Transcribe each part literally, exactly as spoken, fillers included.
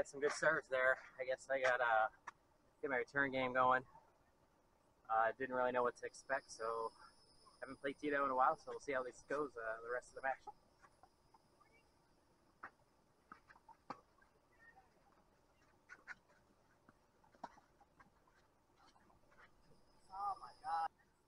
had some good serves there. I guess I got uh, get my return game going. I uh, didn't really know what to expect, so I haven't played Tito in a while, so we'll see how this goes uh, the rest of the match. Oh my God.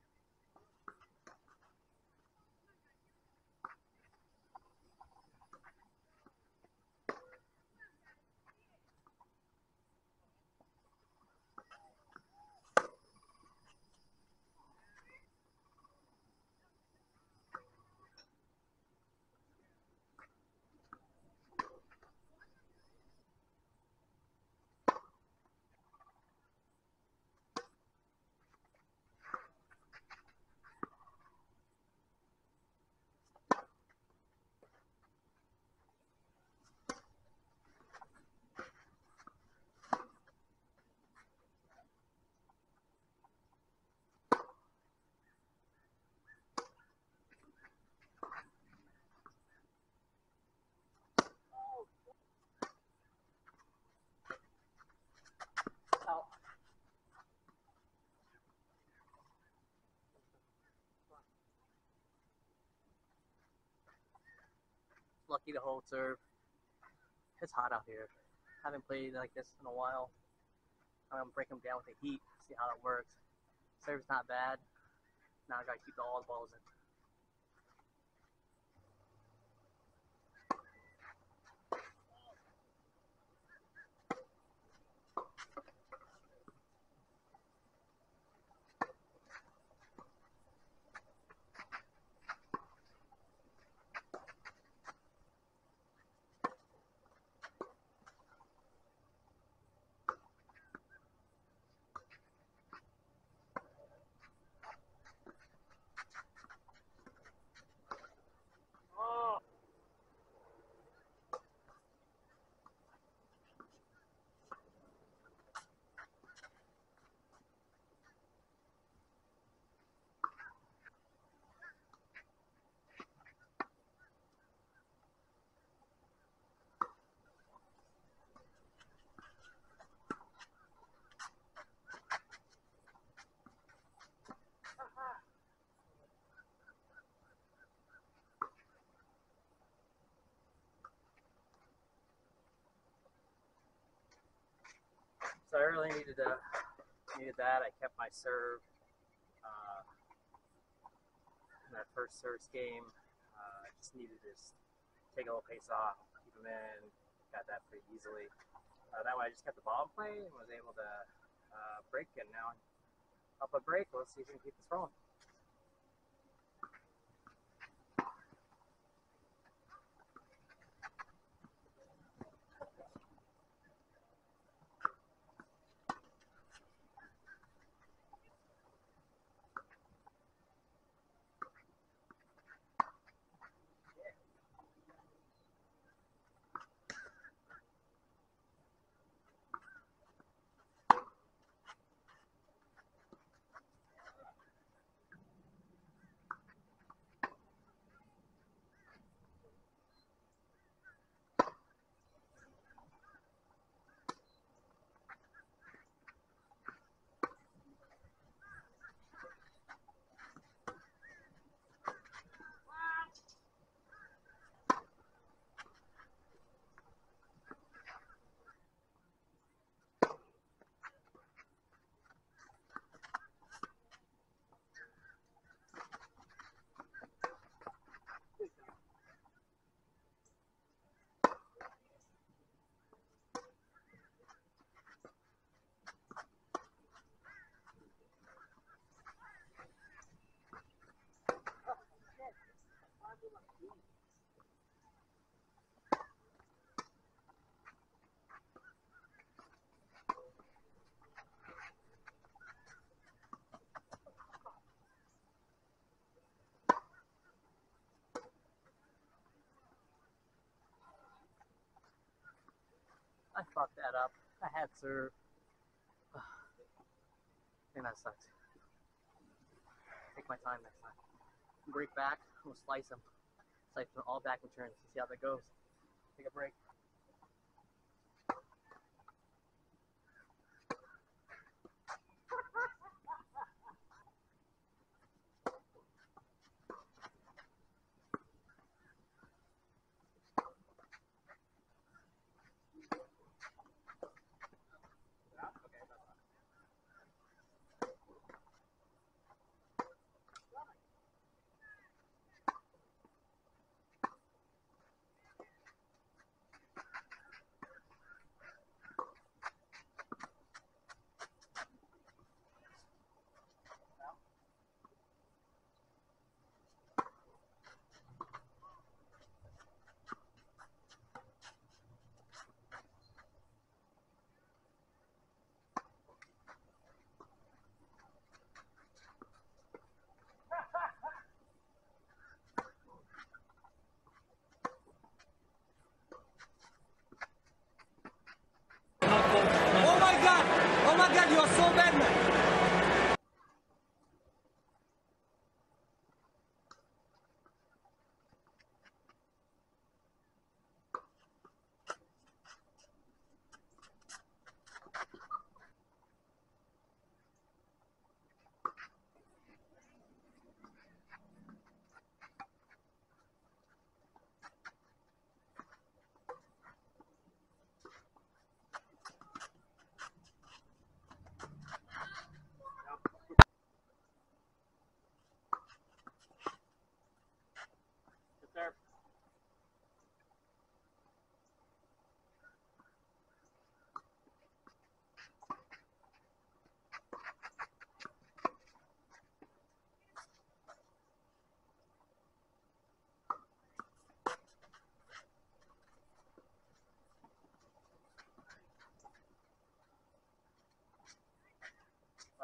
Lucky to hold serve. It's hot out here. Haven't played like this in a while. I'm gonna break them down with the heat, see how it works. Serve's not bad. Now I gotta keep all the balls in. So I really needed to, needed that. I kept my serve uh, in that first service game. Uh, I just needed to just take a little pace off, keep them in. Got that pretty easily. Uh, that way I just kept the ball in play and was able to uh, break. And now up a break. Let's see if we can keep this rolling. I fucked that up. I had serve. And that sucks. Take my time next time. Break back. We'll slice them. Slice them all back in turns. See how that goes. Take a break.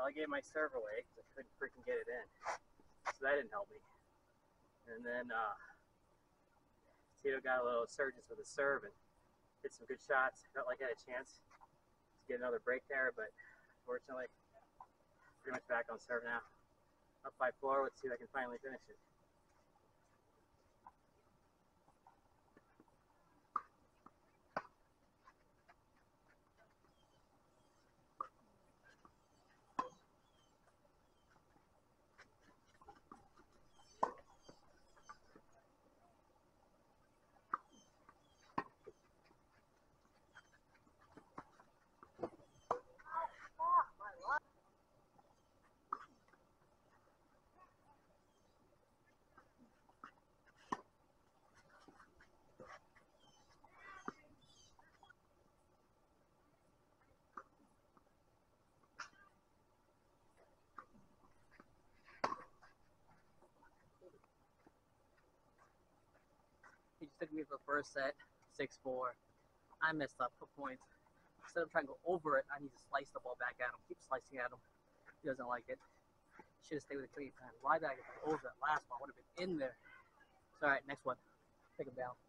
Well, I gave my serve away because I couldn't freaking get it in. So that didn't help me. And then uh, Tito got a little surges with his serve and hit some good shots. Felt like I had a chance to get another break there, but unfortunately, pretty much back on serve now. Up by four, let's see if I can finally finish it. He just took me for the first set, six four. I messed up for points. Instead of trying to go over it, I need to slice the ball back at him. Keep slicing at him. He doesn't like it. Should have stayed with the clean time. Why did I get over that last one? I would have been in there. It's alright, next one. Take him down.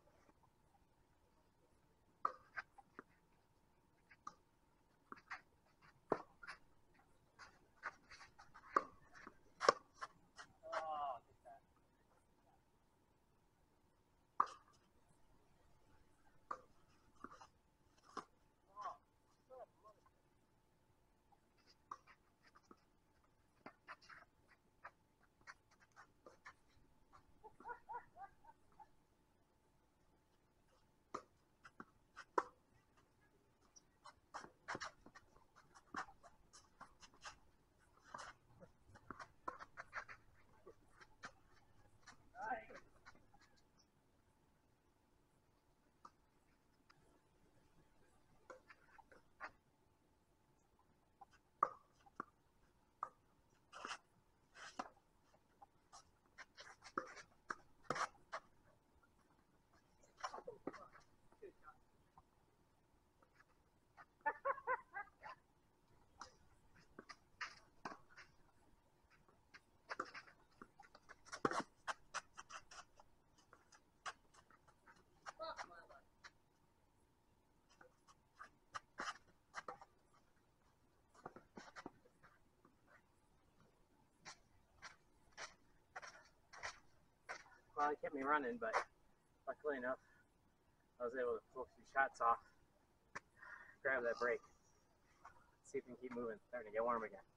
Well, he kept me running, but luckily enough, I was able to pull a few shots off, grab that break, see if we can keep moving, starting to get warm again.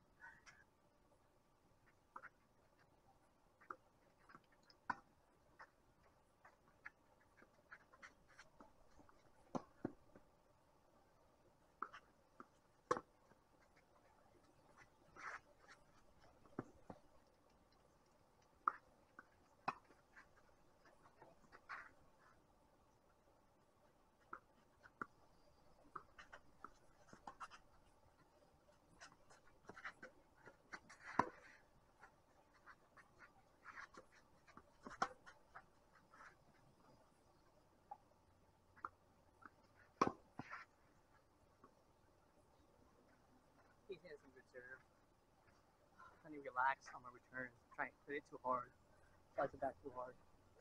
He's hitting some good serve. I need to relax on my return. Trying to hit it too hard. Slice it back too hard.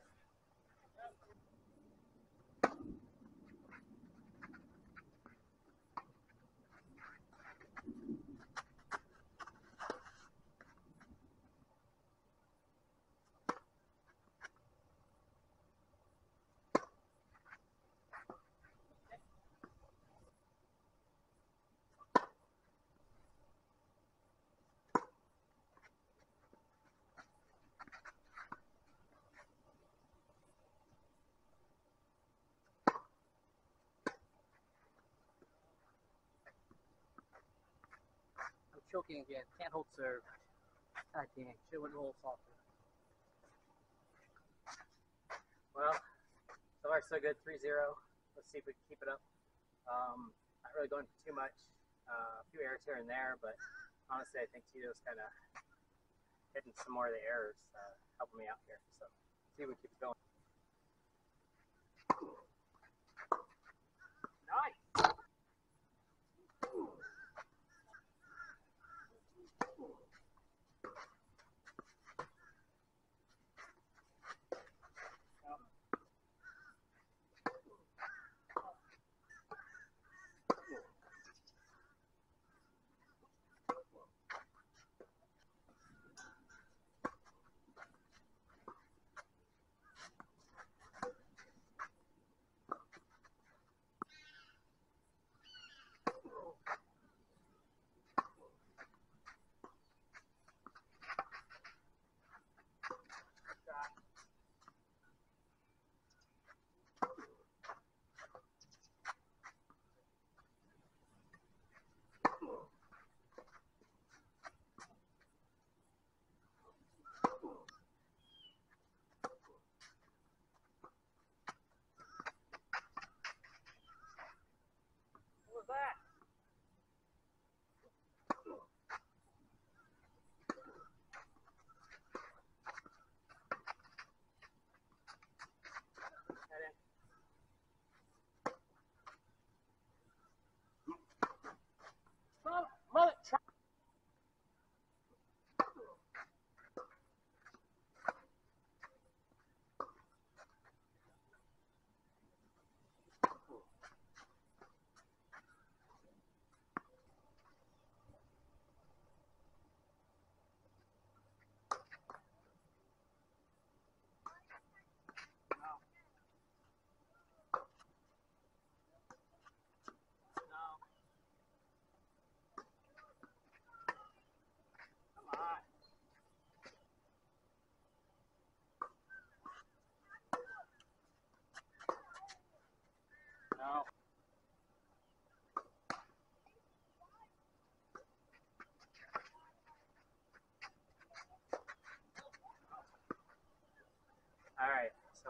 Choking again. Can't hold serve. God dang. Should went a little softer. Well, so far so good. three zero. Let's see if we can keep it up. Um, not really going for too much. Uh, a few errors here and there, but honestly, I think Tito's kind of hitting some more of the errors, uh, helping me out here. So, see if we keep it going. Nice.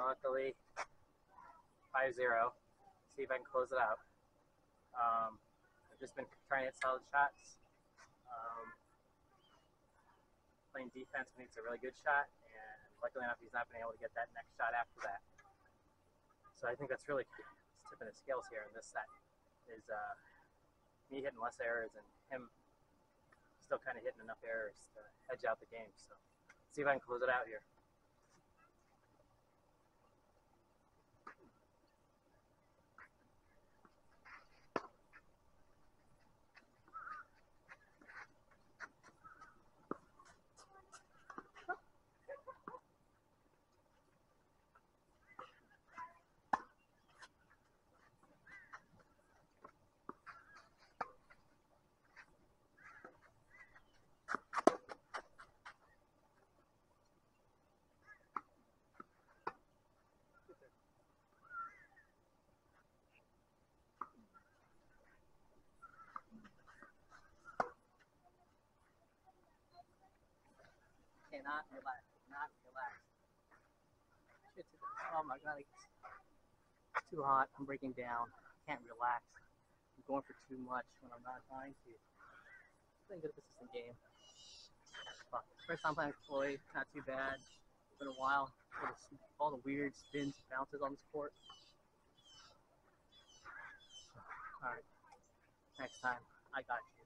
luckily, five zero. See if I can close it out. Um, I've just been trying to hit solid shots. Um, playing defense when it's a really good shot, and luckily enough, he's not been able to get that next shot after that. So I think that's really tipping his scales here in this set, is uh, me hitting less errors and him still kind of hitting enough errors to edge out the game. So let's see if I can close it out here. Cannot relax. Not relax. Shit's oh my god, it's too hot. I'm breaking down. Can't relax. I'm going for too much when I'm not trying to. It's been a good consistent game. Fuck. First time playing Floyd, not too bad. It's been a while. All the weird spins and bounces on this court. Alright. Next time, I got you.